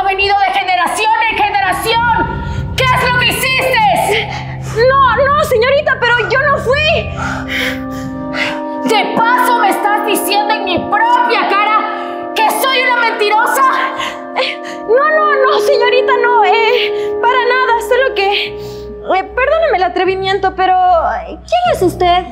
venido de generación en generación. ¿Qué es lo que hiciste? No, señorita, pero yo no fui. De paso me estás diciendo en mi propia cara que soy una mentirosa. No, señorita, no. Para nada, solo que... perdóneme el atrevimiento, pero... ¿quién es usted?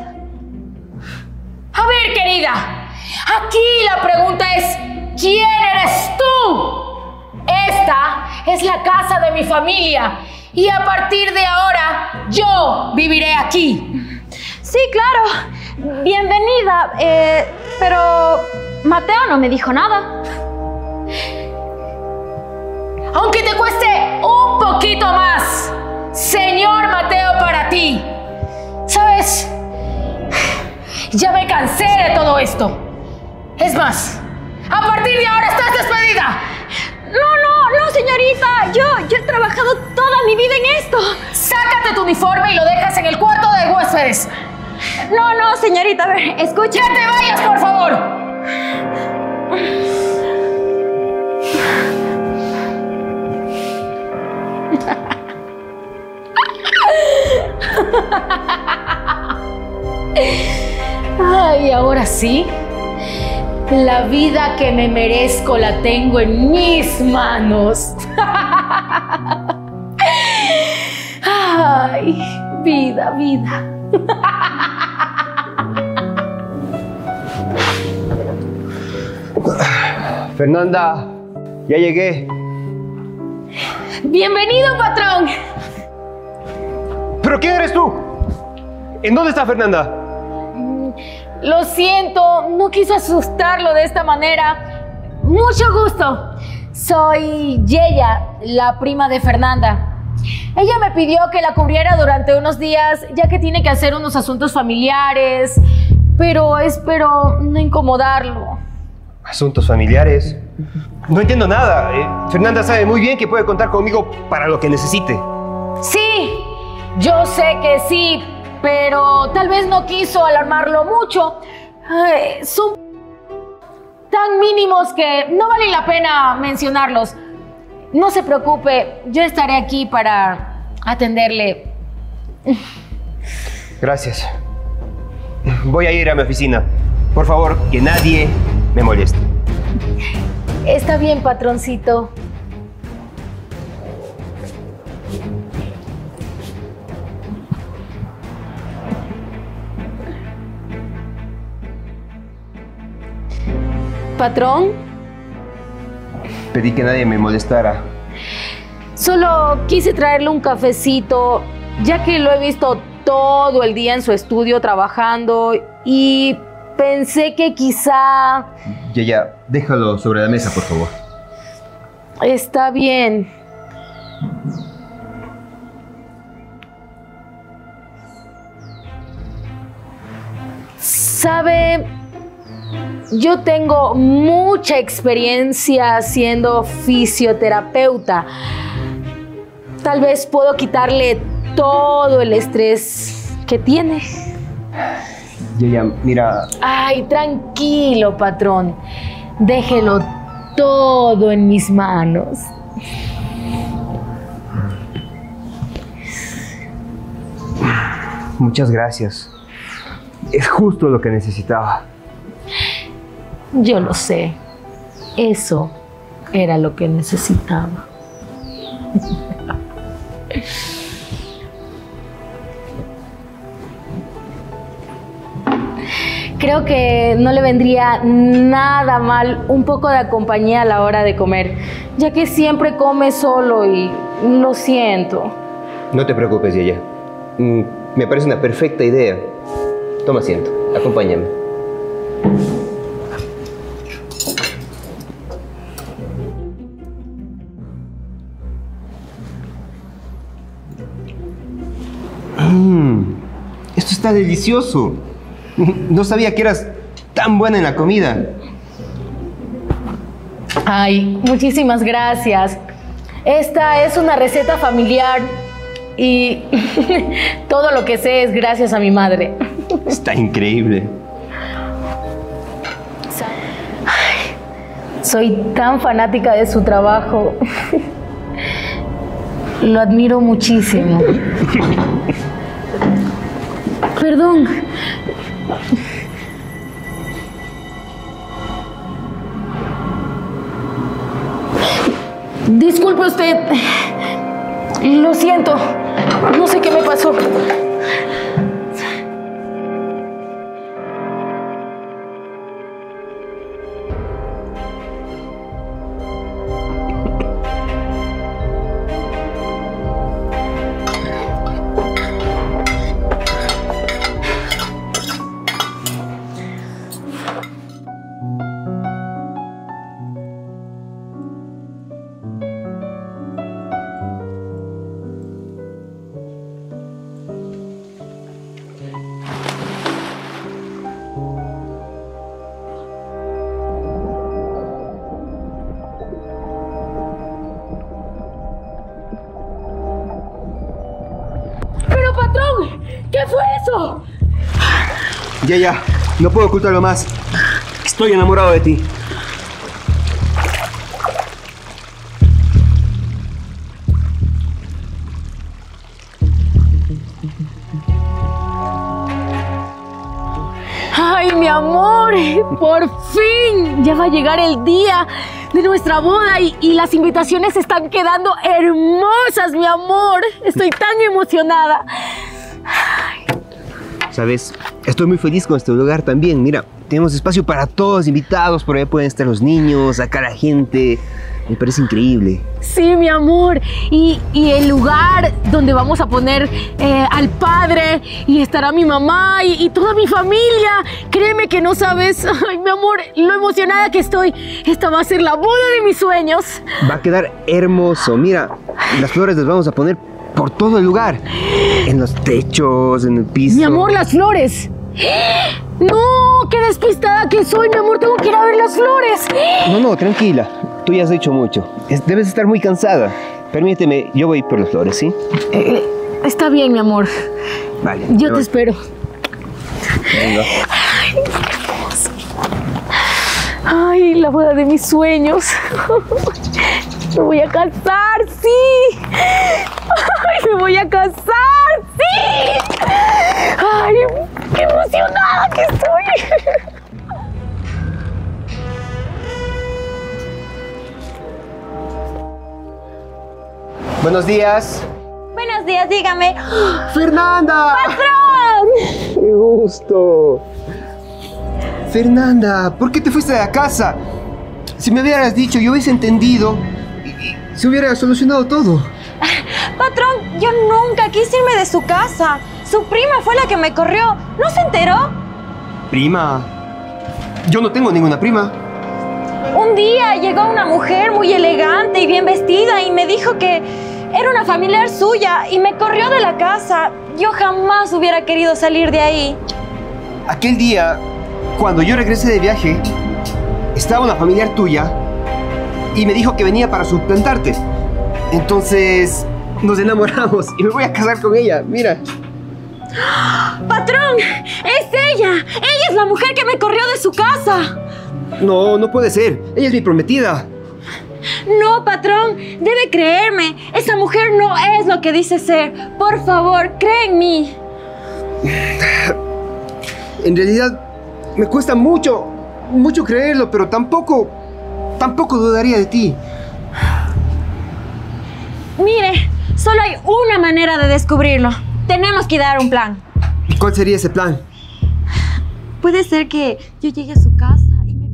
A ver, querida, aquí la pregunta es, ¿quién eres tú? Esta es la casa de mi familia y a partir de ahora yo viviré aquí. Sí, claro. Bienvenida. Pero Mateo no me dijo nada. Aunque te cueste un poquito más, señor Mateo, para ti. ¿Sabes? Ya me cansé de todo esto. Es más, a partir de ahora estás despedida. No, señorita. Yo he trabajado toda mi vida en esto. Sácate tu uniforme y lo dejas en el cuarto de huéspedes. No, señorita. A ver, escucha. ¡Ya te vayas, por favor! Ay, ahora sí. La vida que me merezco la tengo en mis manos. Ay, vida. Fernanda, ya llegué. Bienvenido, patrón. ¿Pero quién eres tú? ¿En dónde está Fernanda? Lo siento, no quise asustarlo de esta manera. Mucho gusto. Soy Yeya, la prima de Fernanda. Ella me pidió que la cubriera durante unos días, ya que tiene que hacer unos asuntos familiares, pero espero no incomodarlo. ¿Asuntos familiares? No entiendo nada. Fernanda sabe muy bien que puede contar conmigo para lo que necesite. Sí, yo sé que sí, pero tal vez no quiso alarmarlo mucho. Son tan mínimos que no vale la pena mencionarlos. No se preocupe, yo estaré aquí para atenderle. Gracias. Voy a ir a mi oficina. Por favor, que nadie me moleste. Está bien, patroncito. ¿Patrón? Pedí que nadie me molestara. Solo quise traerle un cafecito, ya que lo he visto todo el día en su estudio trabajando y pensé que quizá... Ya, déjalo sobre la mesa, por favor. Está bien. ¿Sabe? Yo tengo mucha experiencia siendo fisioterapeuta. Tal vez puedo quitarle todo el estrés que tiene. Ya, mira... Ay, tranquilo, patrón. Déjelo todo en mis manos. Muchas gracias. Es justo lo que necesitaba. Yo lo sé. Eso era lo que necesitaba. Creo que no le vendría nada mal un poco de compañía a la hora de comer, ya que siempre come solo y lo siento. No te preocupes, Yeya. Me parece una perfecta idea. Toma asiento, acompáñame. Esto está delicioso. No sabía que eras tan buena en la comida. Ay, muchísimas gracias. Esta es una receta familiar y todo lo que sé es gracias a mi madre. Está increíble. Soy tan fanática de su trabajo. Lo admiro muchísimo. Perdón. Disculpe usted. Lo siento. No sé qué me pasó. ¿Qué fue eso? Ya, no puedo ocultarlo más. Estoy enamorado de ti. ¡Ay, mi amor! ¡Por fin! Ya va a llegar el día de nuestra boda y las invitaciones están quedando hermosas, mi amor. Estoy tan emocionada. ¿Sabes? Estoy muy feliz con este lugar también. Mira, tenemos espacio para todos los invitados. Por ahí pueden estar los niños, acá la gente. Me parece increíble. Sí, mi amor. Y el lugar donde vamos a poner al padre y estará mi mamá y toda mi familia. Créeme que no sabes, ay, mi amor, lo emocionada que estoy. Esta va a ser la boda de mis sueños. Va a quedar hermoso. Mira, las flores las vamos a poner por todo el lugar. En los techos, en el piso. Mi amor, las flores. ¡No! ¡Qué despistada que soy, mi amor! Tengo que ir a ver las flores. No, tranquila. Tú ya has hecho mucho. Debes estar muy cansada. Permíteme, yo voy por las flores, ¿sí? Está bien, mi amor. Vale. Yo te espero. Venga. Ay, qué hermoso. Ay, la boda de mis sueños. Me voy a casar, sí. Ay, me voy a casar, sí. Ay, qué emocionada que estoy. Buenos días. Buenos días, dígame. ¡Fernanda! ¡Patrón! ¡Qué gusto! Fernanda, ¿por qué te fuiste de la casa? Si me hubieras dicho, yo hubiese entendido y se hubiera solucionado todo. Patrón, yo nunca quise irme de su casa. Su prima fue la que me corrió. ¿No se enteró? ¿Prima? Yo no tengo ninguna prima. Un día llegó una mujer muy elegante y bien vestida y me dijo que era una familiar suya y me corrió de la casa. Yo jamás hubiera querido salir de ahí. Aquel día, cuando yo regresé de viaje, estaba una familiar tuya y me dijo que venía para suplantarte. Entonces nos enamoramos y me voy a casar con ella, mira. ¡Patrón! ¡Es ella! ¡Ella es la mujer que me corrió de su casa! No puede ser. Ella es mi prometida. No, patrón. Debe creerme. Esa mujer no es lo que dice ser. Por favor, cree en mí. En realidad, me cuesta mucho creerlo, pero tampoco dudaría de ti. Mire, solo hay una manera de descubrirlo. Tenemos que dar un plan. ¿Cuál sería ese plan? Puede ser que yo llegue a su casa y me...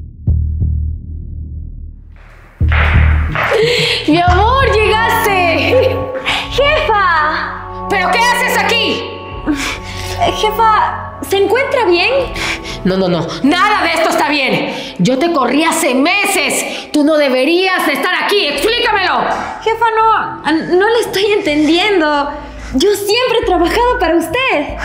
¡Mi amor, llegaste! ¡Jefa! ¿Pero qué haces aquí? Jefa, ¿se encuentra bien? No. Nada de esto está bien. Yo te corrí hace meses. Tú no deberías de estar aquí. Explícamelo. Jefa, no le estoy entendiendo. Yo siempre he trabajado para usted.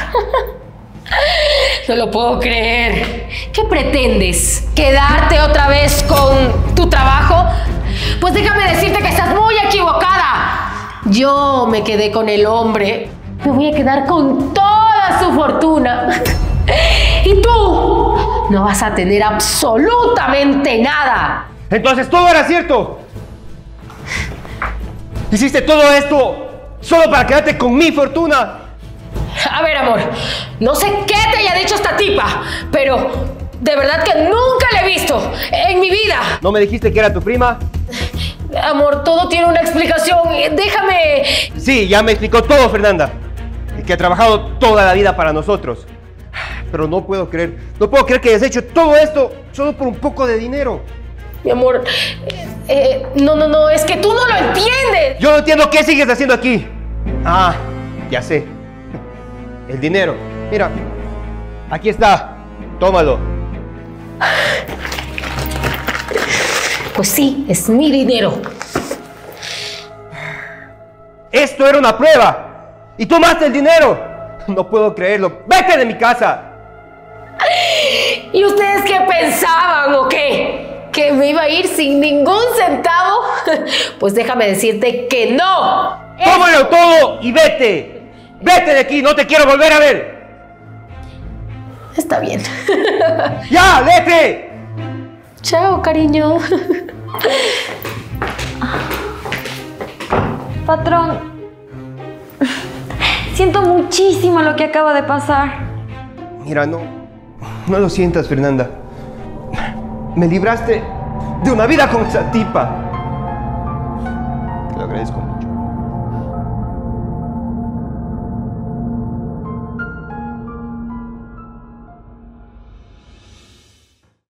No lo puedo creer. ¿Qué pretendes? ¿Quedarte otra vez con tu trabajo? Pues déjame decirte que estás muy equivocada. Yo me quedé con el hombre. Me voy a quedar con toda su fortuna. Y tú no vas a tener absolutamente nada. Entonces todo era cierto. Hiciste todo esto solo para quedarte con mi fortuna. A ver, amor, no sé qué te haya dicho esta tipa, pero de verdad que nunca la he visto en mi vida. ¿No me dijiste que era tu prima? Amor, todo tiene una explicación. Déjame... Sí, ya me explicó todo, Fernanda. Que ha trabajado toda la vida para nosotros. Pero no puedo creer que hayas hecho todo esto solo por un poco de dinero. Mi amor, no, es que tú no lo entiendes. Yo no entiendo qué sigues haciendo aquí. Ah, ya sé. El dinero. Mira, aquí está. Tómalo. Pues sí, es mi dinero. Esto era una prueba. Y tomaste el dinero. No puedo creerlo. ¡Vete de mi casa! ¿Y ustedes qué pensaban o qué? ¿Que me iba a ir sin ningún centavo? Pues déjame decirte que no. ¡Tómalo todo y vete! ¡Vete de aquí! ¡No te quiero volver a ver! Está bien. ¡Ya, vete! Chao, cariño. Patrón, siento muchísimo lo que acaba de pasar. Mira, no lo sientas, Fernanda. Me libraste de una vida con esa tipa. Te lo agradezco.